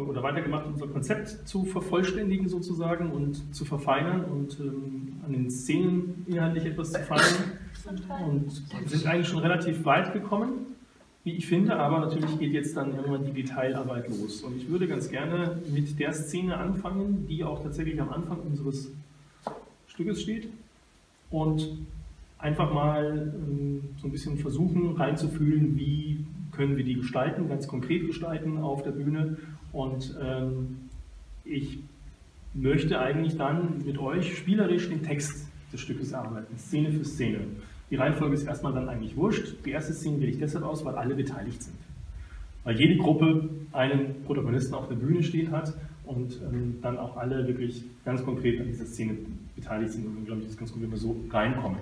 oder weitergemacht, unser Konzept zu vervollständigen sozusagen und zu verfeinern und an den Szenen inhaltlich etwas zu feilen. Und sind eigentlich schon relativ weit gekommen, wie ich finde, aber natürlich geht jetzt dann irgendwann die Detailarbeit los. Und ich würde ganz gerne mit der Szene anfangen, die auch tatsächlich am Anfang unseres Stückes steht und einfach mal so ein bisschen versuchen reinzufühlen, wie können wir die gestalten, ganz konkret gestalten auf der Bühne. Und ich möchte eigentlich dann mit euch spielerisch den Text des Stückes erarbeiten, Szene für Szene. Die Reihenfolge ist erstmal dann eigentlich wurscht. Die erste Szene wähle ich deshalb aus, weil alle beteiligt sind. Weil jede Gruppe einen Protagonisten auf der Bühne stehen hat und dann auch alle wirklich ganz konkret an dieser Szene beteiligt sind. Und dann glaube ich, das ist ganz gut, wenn wir so reinkommen.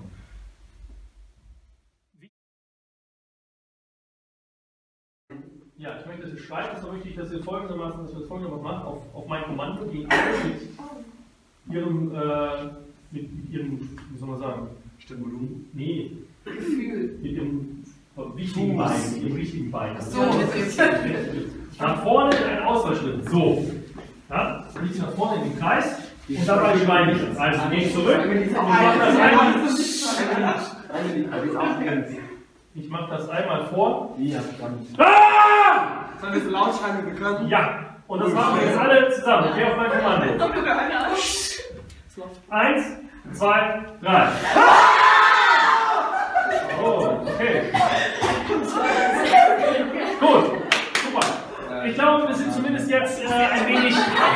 Ja, ich möchte, dass ihr schreibt, es ist auch wichtig, dass ihr folgendermaßen, dass wir das folgendermaßen machen, auf mein Kommando gehen alle mit ihrem, wie soll man sagen? Stimmvolumen? Nee. Gefühl. Mit dem wichtigen Bein, mit dem richtigen Bein. So. Nach vorne ein Ausfallschritt. So. Ja, liegt nach vorne in den Kreis und dabei schreibe ich das. Also gehe ich zurück. Ich mache das einmal vor. Ah! Sollen wir so laut schreiben, wie wir können? Ja. Und das machen wir jetzt alle zusammen. Ich gehe auf mein Kommando. 1, 2, 3. Oh, okay. Gut, super. Ich glaube, wir sind zumindest jetzt ein wenig.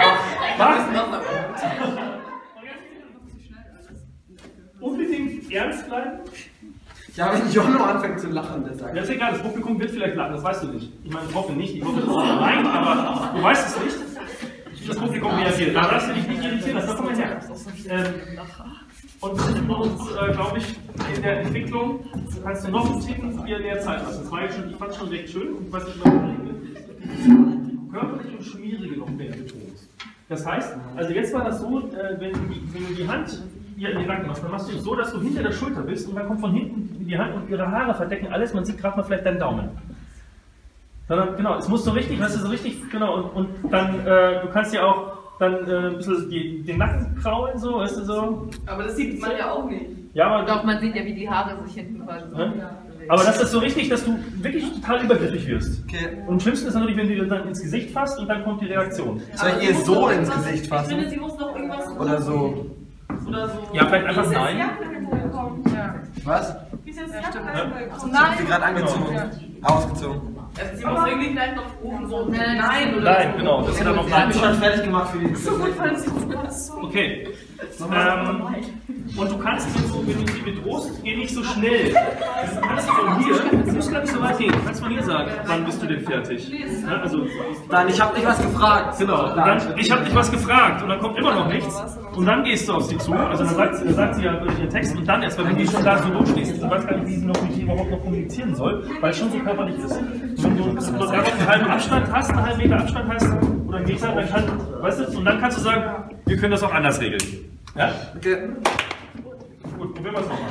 Unbedingt ernst bleiben. Ja, wenn Jono anfängt zu lachen, der sagt. Ja, ist egal, das Publikum wird vielleicht lachen, das weißt du nicht. Ich meine, ich hoffe nicht, ich hoffe, das ist rein, aber du weißt es nicht. Das Publikum reagiert. Da darfst du dich nicht irritieren, das kommt mal her. Und wir sind bei uns, glaube ich, in der Entwicklung, kannst du noch einen Ticken dir mehr Zeit lassen. Das war jetzt schon, ich fand es schon recht schön und was ich mal körperlich und schmierige noch mehr betont. Das heißt, also jetzt war das so, wenn du die Hand hier in die Nacken machst, dann machst du es so, dass du hinter der Schulter bist und dann kommt von hinten die Hand und ihre Haare verdecken alles, man sieht gerade mal vielleicht deinen Daumen. Sondern, genau, es muss so richtig, weißt du, so richtig, genau, und dann, du kannst ja auch dann ein bisschen den Nacken kraulen, so, weißt du, so. Aber das sieht man ja auch nicht. Ja, aber doch, man sieht ja, wie die Haare sich hinten quasi so. Aber das ist so richtig, dass du wirklich total übergriffig wirst. Okay. Und am schlimmsten ist natürlich, wenn du dir dann ins Gesicht fasst und dann kommt die Reaktion. Soll ich ihr so ins Gesicht fassen? Ich finde, sie muss noch irgendwas. Oder so. Oder so. Ja, vielleicht einfach nein. Was? Wie ist jetzt die Ich hab sie gerade angezogen. Ja. Ausgezogen. Also sie muss irgendwie vielleicht noch oben so nein oder Nein, so. genau, das ist ja noch Ich hab nein. mich schon fertig gemacht für die. Okay. Und du kannst jetzt so, wenn du sie bedrohst, geh nicht so schnell. Du kannst von hier, du musst gar nicht so weit gehen. Du kannst von hier sagen, wann bist du denn fertig? Ja, also, Dann, ich hab dich was gefragt. genau, und dann, ich habe dich was gefragt und dann kommt immer noch nichts. Und dann gehst du auf sie zu, also dann sagt sie ja ihren Text und dann erst, weil wenn die schon da so durchstehst, du weißt gar nicht, wie sie noch mit dir überhaupt noch kommunizieren soll, weil es schon so körperlich ist. Wenn du einen halben Abstand hast, einen halben Meter Abstand hast oder einen Meter, dann kann, weißt du, und dann kannst du sagen, wir können das auch anders regeln. Ja? Okay. Gut, probieren wir es nochmal.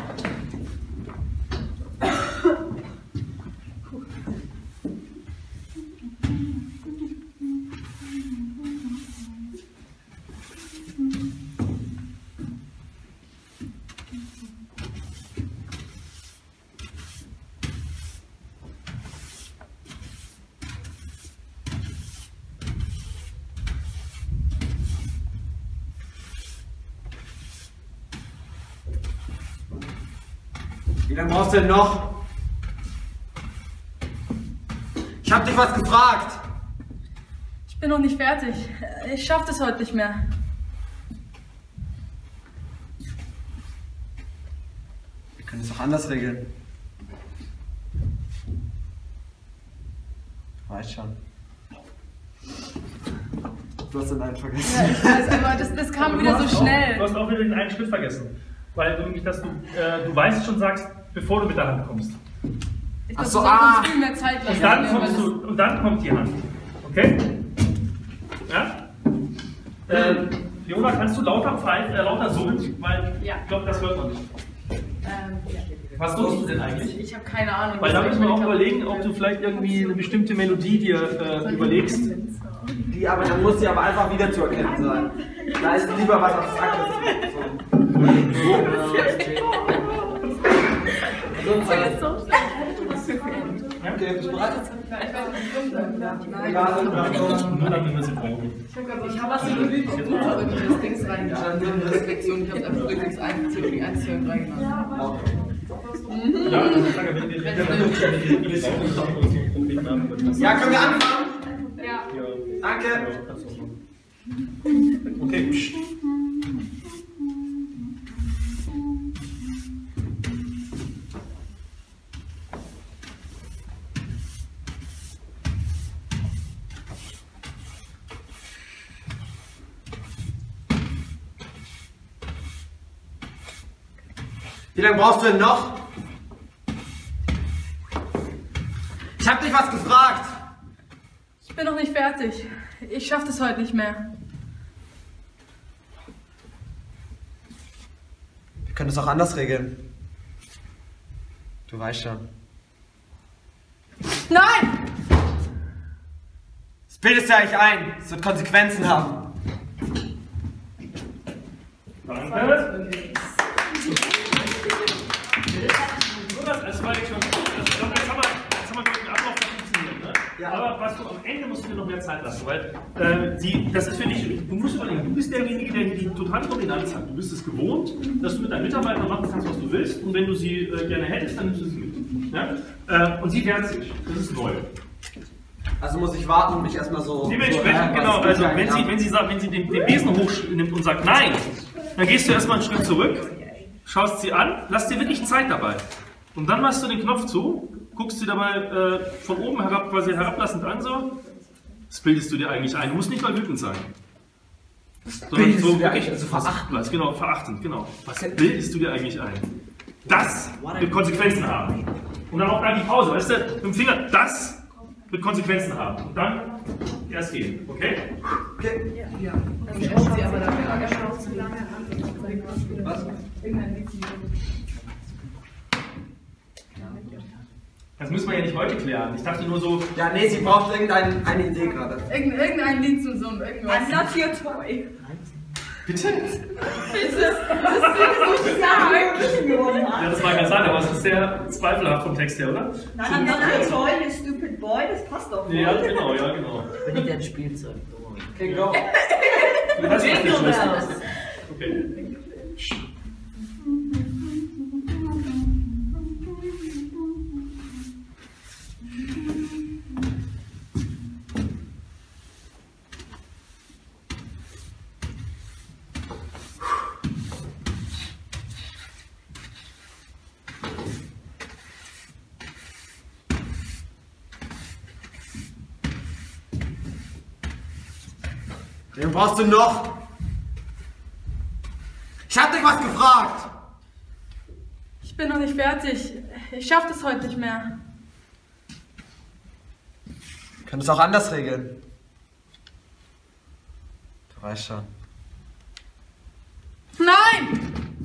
Wie lange brauchst du denn noch? Ich hab dich was gefragt. Ich bin noch nicht fertig. Ich schaff das heute nicht mehr. Wir können es auch anders regeln. Reicht schon. Du hast den einen vergessen. Ja, ich weiß, aber das kam wieder so schnell. Du hast auch wieder den einen Schritt vergessen. Weil du nämlich, dass du weißt schon sagst, bevor du mit der Hand kommst. Ich Ach glaub, so, du sollst uns viel mehr Zeit lassen. Und dann kommt die Hand. Okay? Ja? Fiona, kannst du lauter summen? Weil Ja. ich glaube, das hört man nicht. Ja. Was tust du denn eigentlich? Ich habe keine Ahnung. Weil da müssen wir auch überlegen, ob du vielleicht irgendwie eine bestimmte Melodie dir überlegst. Dann muss die aber einfach wieder zu erkennen sein. Da ist lieber was Abstraktes. Okay, bist du bereit? Nur damit wir sie brauchen. Ich habe was in die Dings reingeschrieben, in die Reflexion. Ich habe einfach wirklich 1, 2, 3 gemacht. Ja, können wir anfangen? Ja. Danke. Okay. Wie lange brauchst du denn noch? Ich hab dich was gefragt. Ich bin noch nicht fertig. Ich schaffe das heute nicht mehr. Wir können es auch anders regeln. Du weißt schon. Nein! Das bildest du ja nicht ein. Es wird Konsequenzen haben. Danke. Das war jetzt schon. Jetzt haben wir den Ablauf funktioniert, ne? Ja. Aber was du am Ende musst du dir noch mehr Zeit lassen, weil das ist für dich, du musst überlegen, du bist derjenige, der hier die totale Dominanz hat. Du bist es gewohnt, dass du mit deinen Mitarbeitern machen kannst, was du willst, und wenn du sie gerne hättest, dann nimmst du sie mit. Ja? Und sie wehrt sich. Das ist neu. Also muss ich warten und mich erstmal so. Dementsprechend, genau, also wenn sie den Besen hochnimmt und sagt Nein, dann gehst du erstmal einen Schritt zurück, schaust sie an, lass dir wirklich Zeit dabei. Und dann machst du den Knopf zu, guckst sie dabei von oben herab, quasi herablassend an, so. Das bildest du dir eigentlich ein. Du musst nicht mal wütend sein. Sondern so wirklich verachtend. Genau, verachtend, genau. Was bildest du dir eigentlich ein? Das wird Konsequenzen haben. Und dann auch da die Pause, weißt du, mit dem Finger, das wird Konsequenzen haben. Und dann erst gehen, okay? Okay. Ja. Dann schaut sie aber dafür. Was? Das müssen wir ja nicht heute klären. Ich dachte nur so. Ja, nee, sie braucht eine Idee gerade. Irgendein Lied zum Summen, irgendwas. I'm not your toy. Bitte? Ja, Ja, das mag ja sein, aber es ist sehr zweifelhaft vom Text her, oder? Nein, I'm not your toy, you stupid boy, das passt doch. Ja, genau, ja, genau. Bin ich ein Spielzeug? Okay, go. Du hast nicht geschlossen. Okay. Wen brauchst du noch? Ich hab dich was gefragt. Ich bin noch nicht fertig. Ich schaffe das heute nicht mehr. Wir können es auch anders regeln. Du weißt schon. Nein!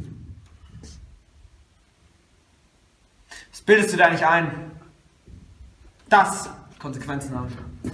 Das bildest du dir nicht ein. Das Konsequenzen haben.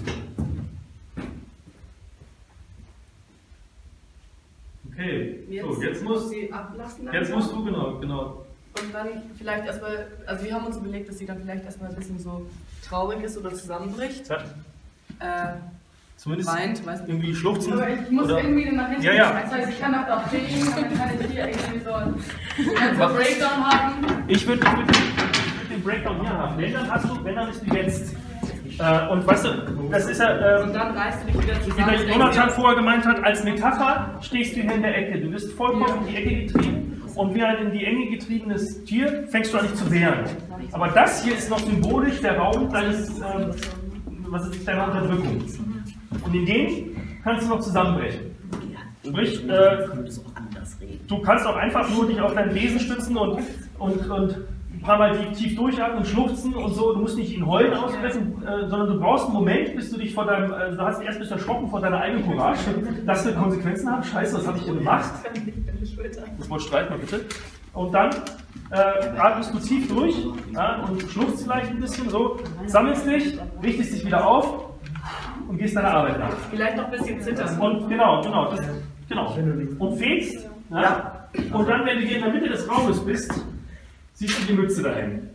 Okay, so, jetzt musst sie ablassen. du, genau. Und dann vielleicht erstmal, also wir haben uns überlegt, dass sie dann vielleicht erstmal ein bisschen so traurig ist oder zusammenbricht. Ja. Zumindest Weint, weiß nicht. irgendwie schluchzen. Aber ich muss oder irgendwie nach hinten. Ja, ja. Das heißt, ich kann auch da stehen und dann kann ich hier irgendwie so einen Breakdown haben. Ich würd den Breakdown hier haben. Wenn dann bist du jetzt. Und weißt du, das ist ja, Und dann reißt du dich wieder wie zusammen. der Jonathan vorher gemeint hat, als Metapher stehst du hier in der Ecke. Du wirst vollkommen in die Ecke getrieben und wie ein in die Enge getriebenes Tier fängst du an dich zu wehren. Aber das hier ist noch symbolisch der Raum deines, deiner Unterdrückung. Und in dem kannst du noch zusammenbrechen. Sprich, du kannst auch einfach nur dich auf dein Wesen stützen und ein paar Mal tief durchatmen und schluchzen und so. Du musst nicht in Heulen ausbrechen, sondern du brauchst einen Moment, bis du dich vor deinem, du hast erst bist erschrocken vor deiner eigenen Courage. Das wird Konsequenzen haben. Scheiße, was habe ich denn gemacht? Das Wort streit mal bitte. Und dann atmest du tief durch, ja, und schluchzt vielleicht ein bisschen so, sammelst dich, richtest dich wieder auf und gehst deiner Arbeit nach. Vielleicht noch ein bisschen zittern. Und genau. Und fegst. Ja? Und dann, wenn du hier in der Mitte des Raumes bist, siehst du die Mütze da hängen.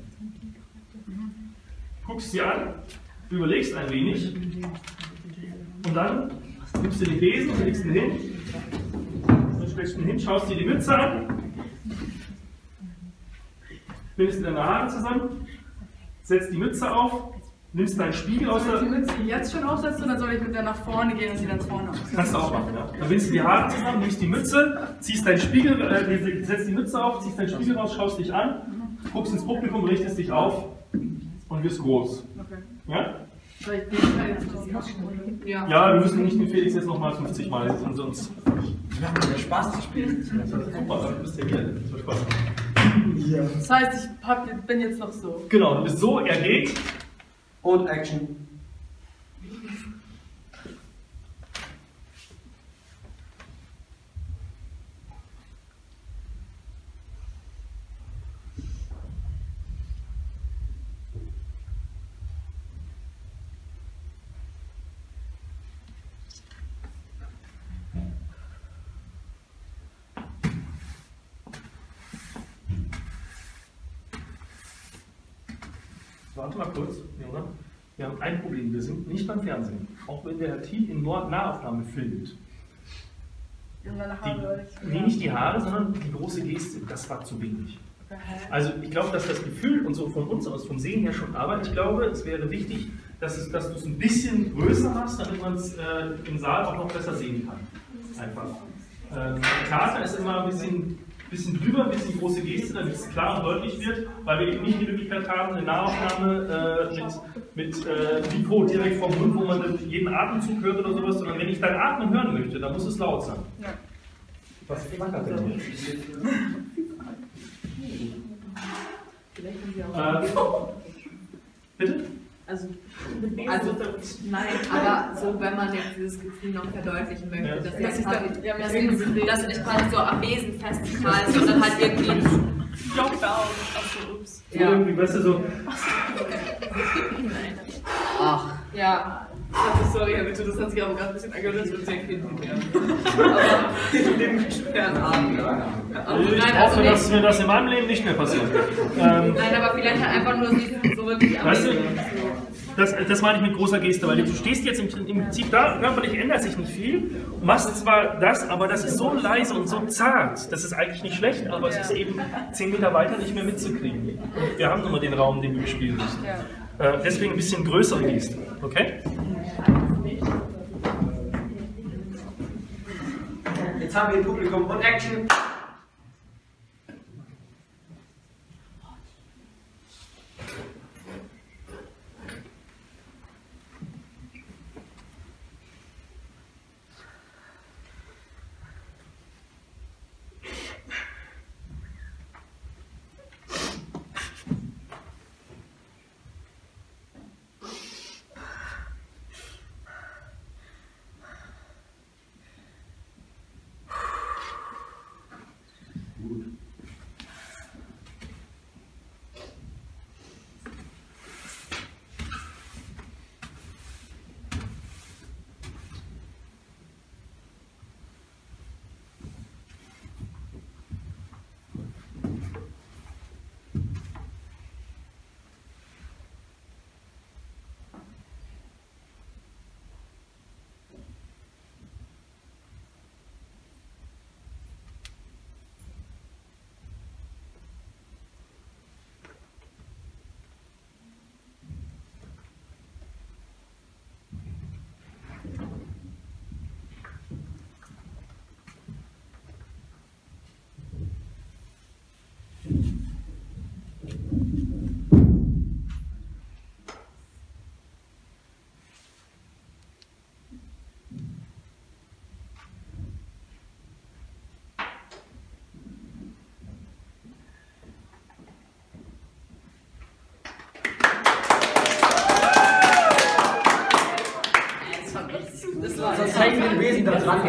Guckst sie an, überlegst ein wenig und dann nimmst du den Besen und legst ihn hin. Dann stellst du ihn hin, schaust dir die Mütze an, bindest dir deine Haare zusammen, setzt die Mütze auf, nimmst deinen Spiegel aus der... Soll ich die Mütze jetzt schon aufsetzen oder soll ich mit der nach vorne gehen und sie dann vorne aufsetzen? Kannst du auch machen, ja. Dann bindest du die Haare zusammen, nimmst die Mütze, ziehst deinen Spiegel, setzt die Mütze auf, ziehst deinen Spiegel raus, schaust dich an, guckst ins Publikum, richtest dich auf und wirst groß. Okay. Ja? Soll ich den Teil jetzt machen? Ja. Ja, wir müssen nicht den Felix jetzt nochmal 50 Mal lesen, sonst... Wir haben ja Spaß zu spielen. Super, dann bist du hier. Das wird Spaß. Ja. Das heißt, ich bin jetzt noch so. Genau, du bist so, er geht. Und Action. Warte mal kurz, Jona. Wir haben ein Problem, wir sind nicht beim Fernsehen. Auch wenn der Herr Thiel in Nahaufnahme filmt. Nicht die Haare, sondern die große Geste. Das war zu wenig. Also ich glaube, dass das Gefühl und so von uns aus, vom Sehen her schon, aber ich glaube, es wäre wichtig, dass du es ein bisschen größer machst, damit man es im Saal auch noch besser sehen kann. Einfach. Theater ist immer ein bisschen drüber, ein bisschen große Geste, damit es klar und deutlich wird, weil wir eben nicht die Möglichkeit haben, eine Nahaufnahme mit Mikro direkt vom Mund, wo man jeden Atemzug hört oder sowas, sondern wenn ich dein Atmen hören möchte, dann muss es laut sein. Ja. Was flackert denn hier? Bitte? Also nein, aber so, wenn man jetzt dieses Gefühl noch verdeutlichen möchte, Ja. dass ich quasi so am Besen festkreise und dann halt irgendwie ups. So irgendwie, weißt du, so. Ach. Ja. Also sorry, Herr Witte, das hat sich aber gerade ein bisschen angehört, als würde es ja Kind werden. Aber in dem schweren Abend. Ich hoffe, dass mir das in meinem Leben nicht mehr passiert. Nein, aber vielleicht halt einfach nur so wirklich am Weißt du, Besen. das meine ich mit großer Geste, weil du stehst jetzt im Prinzip da, körperlich ändert sich nicht viel, machst zwar das, aber das ist so leise und so zart, das ist eigentlich nicht schlecht, aber es ist eben 10 Meter weiter nicht mehr mitzukriegen. Und wir haben nur mal den Raum, den wir bespielen müssen. Deswegen ein bisschen größere Geste, okay? Jetzt haben wir ein Publikum und Action. Sonst zeigen wir den Wesen da dran.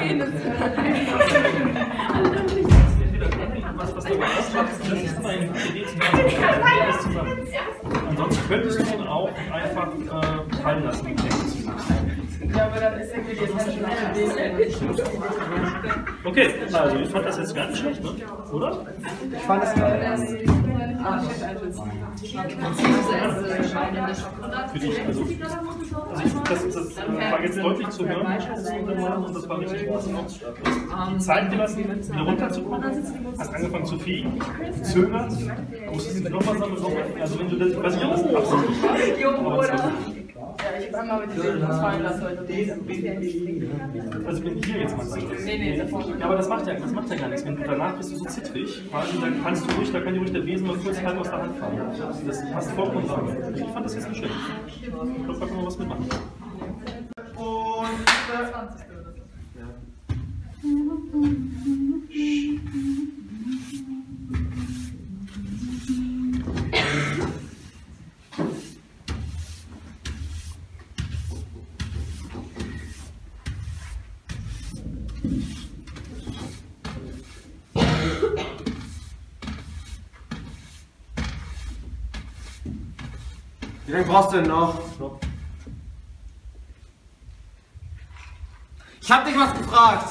Was du ausmachst, das ist mein Idee zusammen. Ansonsten könntest du ihn auch einfach fallen lassen. Ja, aber dann ist irgendwie die Attention auf der Okay, also ich fand das jetzt gar nicht schlecht, ne? Oder? Ich fand es geil. Für dich, also ich, das war jetzt deutlich zu hören, und das war richtig groß. Die Zeit gelassen, wieder runterzukommen, hast angefangen zu fliegen, gezögert, musstest dich nochmal sammeln, also wenn du das, ich weiß nicht, ob das absichtlich war, Ja, ich habe einmal mit dem was fallen lassen heute. also wenn hier jetzt mal sagst. Nee, davor. Ja, aber das macht ja gar nichts. Wenn du danach bist du so zittrig, quasi, dann kannst du ruhig, da kann dir ruhig der Besen mal kurz halb aus der Hand fallen. Das passt vollkommen rein. Ich fand das jetzt nicht schlecht. Ich glaube, da kann man was mitmachen. Wie lange brauchst du denn noch? Ich hab dich was gefragt.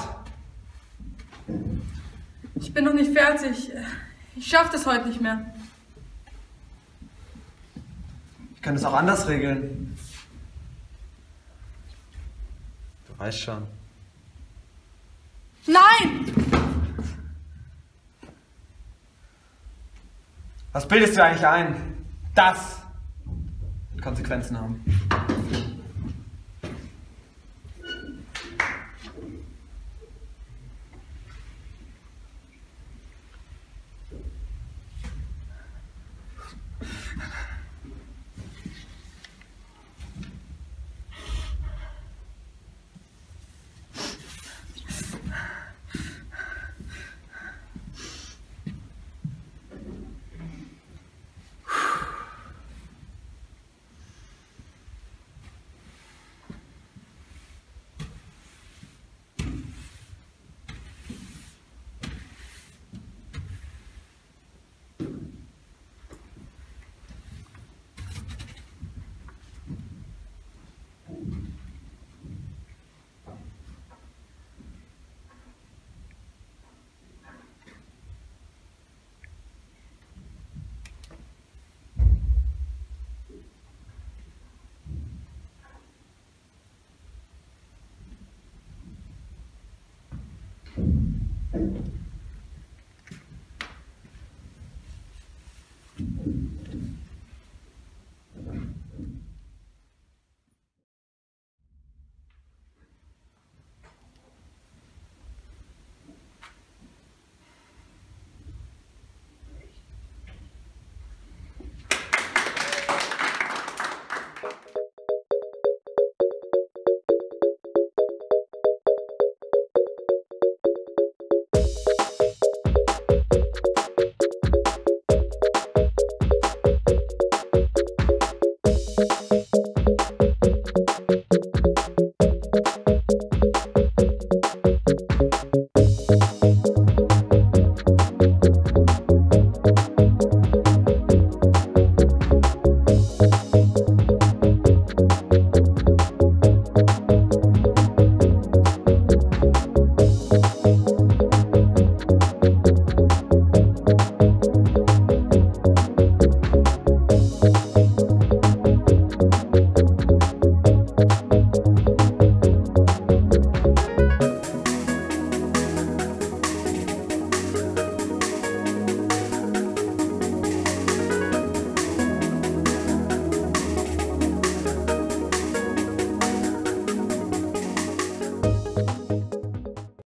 Ich bin noch nicht fertig. Ich schaffe das heute nicht mehr. Ich kann das auch anders regeln. Du weißt schon. Nein! Was bildest du eigentlich ein? Das wird Konsequenzen haben.